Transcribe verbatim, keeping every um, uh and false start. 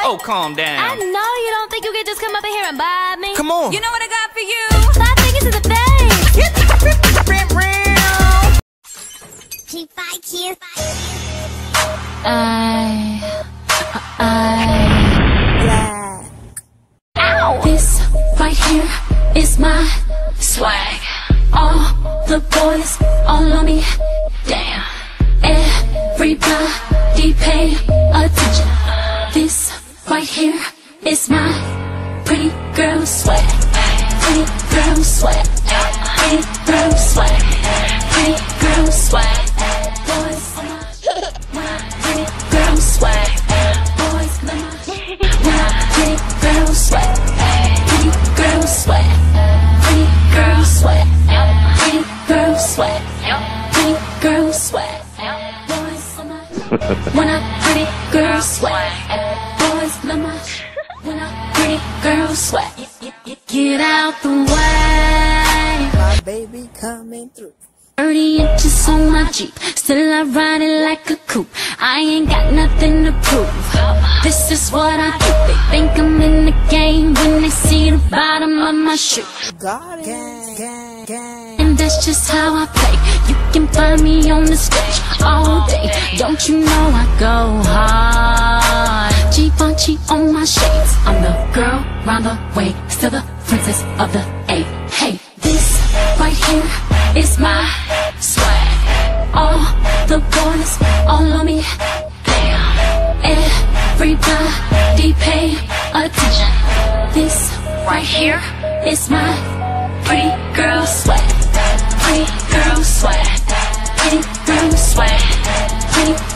Oh, calm down. I know you don't think you can just come up in here and buy me. Come on. You know what I got for you? Five fingers to the face. Keep fight, keep I, I, yeah. Ow! This right here is my swag. All the boys all on me. Damn. Everybody pay attention. This right here is my pretty girl swag. Pretty girl swag. Pretty girl swag. Pretty girl swag. Boys on my pretty girl swag. Boys on my pretty girl swag. Pretty girl swag. Pretty girl swag. Pretty girl swag. Pretty girl swag. Boys on my when I pretty girl swag. Boys love my when I pretty girl swag. Get out the way. My baby coming through. thirty inches on my Jeep, still I ride it like a coupe. I ain't got nothing to prove. This is what I do. They think I'm in the game when they see the bottom of my shoe. Got it. Gang, gang, gang. And that's just how I play. You can find me on the stage all day. Don't you know I go hard? Givenchy on my shades. I'm the girl round the way, still the princess of the A. Hey, this right here is my swag. All the boys all on me. Damn. Everybody pay attention. This right here is my pretty girl swag. Pretty girl swag. Pretty girl swag. Pretty